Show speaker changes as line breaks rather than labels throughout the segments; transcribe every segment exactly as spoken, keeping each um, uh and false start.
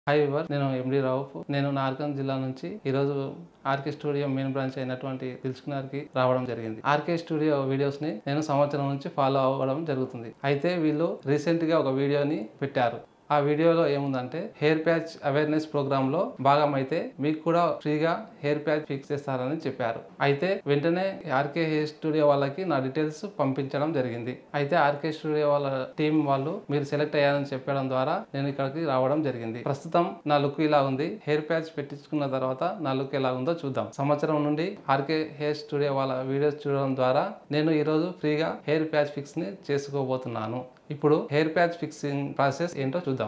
Hi we were, నేను ఎండి రౌఫ్. నేను నార్కన్ జిల్లా నుంచి ఈరోజు ఆర్కే స్టూడియో మెయిన్ బ్రాంచ్ అయినటువంటి దిల్సుఖ్నగర్కి రావడం జరిగింది. ఆర్కే స్టూడియో వీడియోస్ని నేను సంవత్సరం నుంచి ఫాలో అవ్వడం జరుగుతుంది. అయితే వీళ్ళు రీసెంట్గా ఒక వీడియోని పెట్టారు. ఆ వీడియోలో ఏముందంటే హెయిర్ ప్యాచ్ అవేర్నెస్ ప్రోగ్రామ్ లో భాగం అయితే మీకు కూడా ఫ్రీగా హెయిర్ ప్యాచ్ ఫిక్స్ చేస్తారని చెప్పారు. అయితే వెంటనే ఆర్కే హెయిర్ స్టూడియో వాళ్ళకి నా డీటెయిల్స్ పంపించడం జరిగింది. అయితే ఆర్కే స్టూడియో వాళ్ళ టీం వాళ్ళు మీరు సెలెక్ట్ అయ్యారని చెప్పడం ద్వారా నేను ఇక్కడికి రావడం జరిగింది. ప్రస్తుతం నా లుక్ ఇలా ఉంది. హెయిర్ ప్యాచ్ పెట్టించుకున్న తర్వాత నా లుక్ ఎలా ఉందో చూద్దాం. సంవత్సరం నుండి ఆర్కే హెయిర్ స్టూడియో వాళ్ళ వీడియోస్ చూడడం ద్వారా నేను ఈరోజు ఫ్రీగా హెయిర్ ప్యాచ్ ఫిక్స్ ని చేసుకోబోతున్నాను. ఇప్పుడు హెయిర్ ప్యాచ్ ఫిక్సింగ్ ప్రాసెస్ ఏంటో చూద్దాం.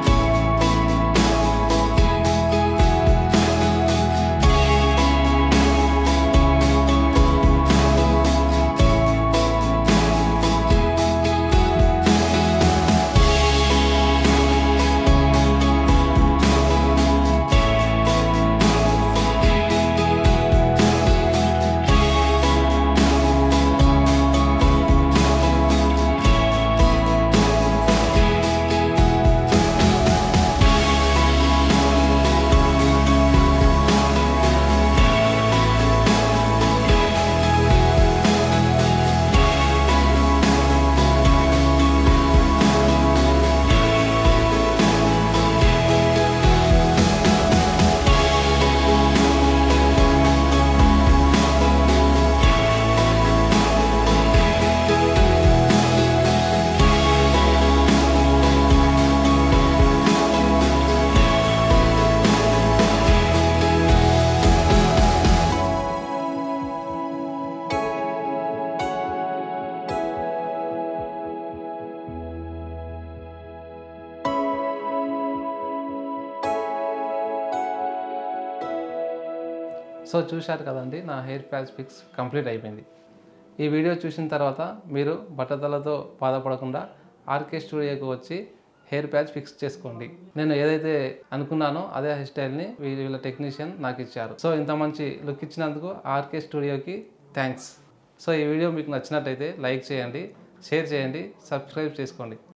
సో చూశారు కదండి, నా హెయిర్ ప్యాచ్ ఫిక్స్ కంప్లీట్ అయిపోయింది. ఈ వీడియో చూసిన తర్వాత మీరు బట్టతలతో బాధపడకుండా ఆర్కే స్టూడియోకి వచ్చి హెయిర్ ప్యాచ్ ఫిక్స్ చేసుకోండి. నేను ఏదైతే అనుకున్నానో అదే హెయిర్ స్టైల్ని వీళ్ళ టెక్నీషియన్ నాకు ఇచ్చారు. సో ఇంత మంచి లుక్ ఇచ్చినందుకు ఆర్కే స్టూడియోకి థ్యాంక్స్. సో ఈ వీడియో మీకు నచ్చినట్టయితే లైక్ చేయండి, షేర్ చేయండి, సబ్స్క్రైబ్ చేసుకోండి.